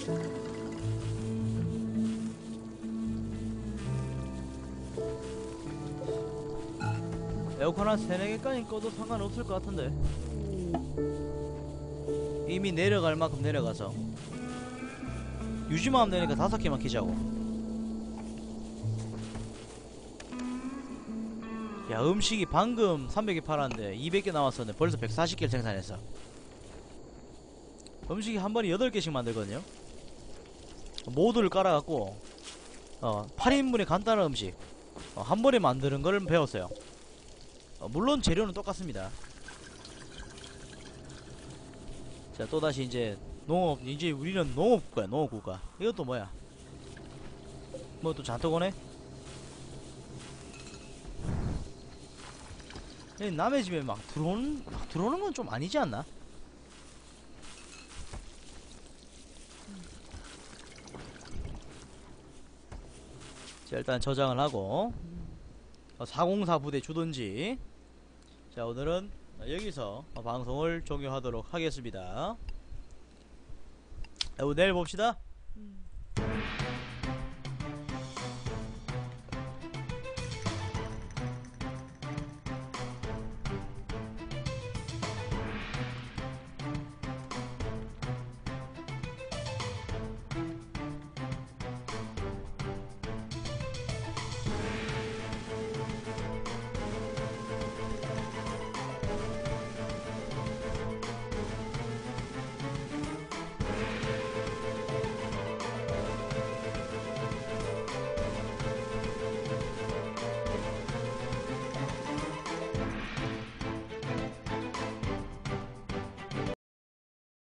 에어컨 한 3-4개까지 꺼도 상관없을 것 같은데. 이미 내려갈 만큼 내려가서 유지만 하면 되니까 5개만 키자고. 야, 음식이 방금 300개 팔았는데 200개 남았었는데 벌써 140개를 생산했어. 음식이 한 번에 8개씩 만들거든요. 모드를 깔아갖고 8인분의 간단한 음식 한 번에 만드는 걸 배웠어요. 물론 재료는 똑같습니다. 자, 또다시 이제 농업, 이제 우리는 농업국가야, 농업국가. 이것도 뭐야? 뭐 또 잔뜩 오네? 남의 집에 막 들어오는 건 좀 아니지 않나? 자, 일단 저장을 하고 404 부대 주든지. 자, 오늘은 여기서 방송을 종료하도록 하겠습니다. 내일 봅시다.